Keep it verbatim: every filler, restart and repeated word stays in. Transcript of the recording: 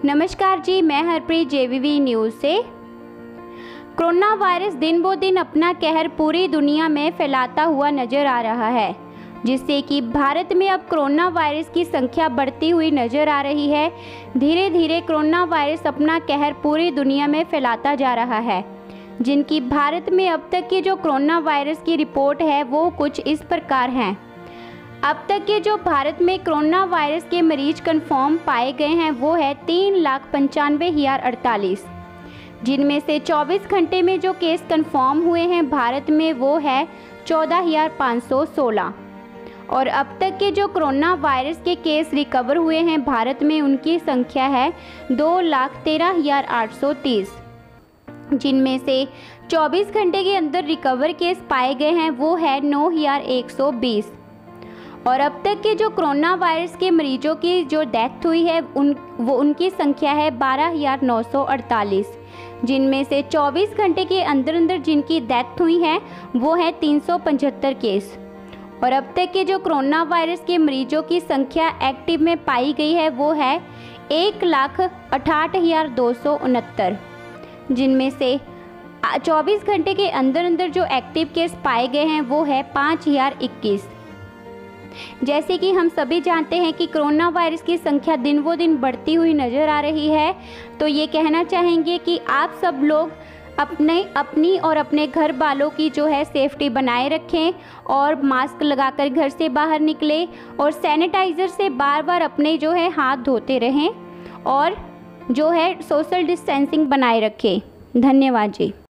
नमस्कार जी, मैं हरप्रीत जेवीवी न्यूज़ से। कोरोना वायरस दिन ब दिन अपना कहर पूरी दुनिया में फैलाता हुआ नजर आ रहा है, जिससे कि भारत में अब कोरोना वायरस की संख्या बढ़ती हुई नजर आ रही है। धीरे धीरे कोरोना वायरस अपना कहर पूरी दुनिया में फैलाता जा रहा है, जिनकी भारत में अब तक की जो कोरोना वायरस की रिपोर्ट है वो कुछ इस प्रकार हैं। अब तक के जो भारत में कोरोना वायरस के मरीज कंफर्म पाए गए हैं वो है तीन लाख पंचानवे हज़ार अड़तालीस, जिनमें से चौबीस घंटे में जो केस कंफर्म हुए हैं भारत में वो है चौदह हज़ार पाँच सौ सोलह। और अब तक के जो कोरोना वायरस के केस रिकवर हुए हैं भारत में उनकी संख्या है दो लाख तेरह हज़ार आठ सौ तीस, जिनमें से चौबीस घंटे के अंदर रिकवर केस पाए गए हैं वो है नौ हज़ार एक सौ बीस। और अब तक के जो कोरोना वायरस के मरीजों की जो डेथ हुई है उन वो उनकी संख्या है बारह हज़ार नौ सौ अड़तालीस, जिनमें से चौबीस घंटे के अंदर अंदर जिनकी डेथ हुई है वो है तीन सौ पचहत्तर केस। और अब तक के जो कोरोना वायरस के मरीजों की संख्या एक्टिव में पाई गई है वो है एक लाख अठाठ हज़ार दो सौ उनहत्तर, जिनमें से चौबीस घंटे के अंदर अंदर जो एक्टिव केस पाए गए हैं वो है पाँच हज़ार इक्कीस। जैसे कि हम सभी जानते हैं कि कोरोना वायरस की संख्या दिन ब दिन बढ़ती हुई नज़र आ रही है, तो ये कहना चाहेंगे कि आप सब लोग अपने अपनी और अपने घर वालों की जो है सेफ्टी बनाए रखें और मास्क लगाकर घर से बाहर निकलें और सैनिटाइज़र से बार बार अपने जो है हाथ धोते रहें और जो है सोशल डिस्टेंसिंग बनाए रखें। धन्यवाद जी।